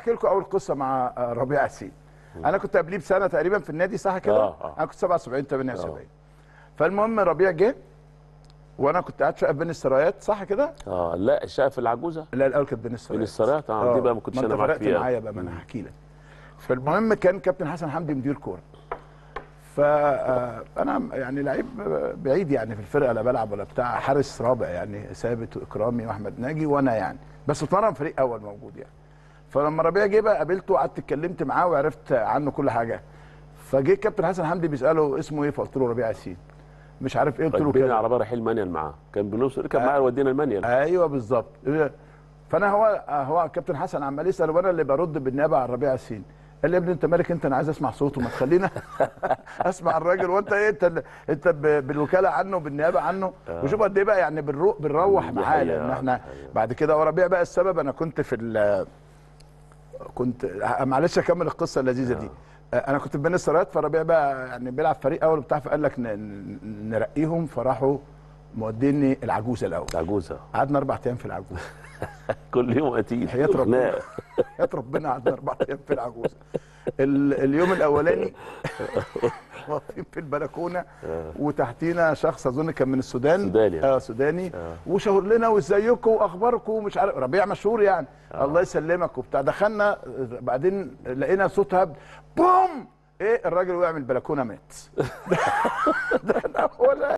احكي لكم اول قصه مع ربيع ياسين. انا كنت قبليه بسنه تقريبا في النادي، صح كده؟ انا كنت 77 78. فالمهم ربيع جه وانا كنت قاعد شقه بين السرايات، صح كده؟ لا الشقه في العجوزه. لا الاول كانت بين السرايات. بين السرايات دي بقى ما كنتش انا معاك فيها. معايا بقى، ما انا هحكي لك. فالمهم كان كابتن حسن حمدي مدير كوره. فانا يعني لعيب بعيد يعني في الفرقه، لا بلعب ولا بتاع، حارس رابع يعني، ثابت واكرامي واحمد ناجي وانا يعني، بس اتمرن فريق اول موجود يعني. فلما ربيع جه بقى قابلته وقعدت اتكلمت معاه وعرفت عنه كل حاجه. فجه الكابتن حسن حمدي بيساله اسمه ايه، فقلت له ربيع ياسين. مش عارف ايه، قلت له كده. كده. العربيه رايحين المانيال معاه، كان بنوصل كان معاه ودينا المانيال. ايوه بالظبط. فانا هو الكابتن حسن عمال يسال وانا اللي برد بالنيابه عن ربيع ياسين. قال لي يا ابني انت مالك انت، انا عايز اسمع صوته، ما تخلينا اسمع الراجل، وانت ايه انت بالوكاله عنه بالنيابه عنه. وشوف قد ايه بقى يعني بنروح معاه، لان احنا بعد كده. وربيع بقى السبب، انا كنت كنت معلش اكمل القصه اللذيذه دي. انا كنت في بين السرايات، فربيع بقى يعني بيلعب فريق اول وبتاع، فقال لك نرقيهم، فراحوا موديني العجوزه الاول. العجوزه قعدنا 4 ايام في العجوزه. كل يوم قتيل. حياه ربنا، حياه ربنا قعدنا 4 ايام في العجوزه. اليوم الاولاني واقفين في البلكونه وتحتينا شخص اظن كان من السودان. سوداني. سوداني. وشاور لنا وازيكم واخباركم ومش عارف، ربيع مشهور يعني. الله يسلمك وبتاع. دخلنا بعدين لقينا صوت هبد بوم، ايه الراجل وقع من البلكونه مات. ده ولا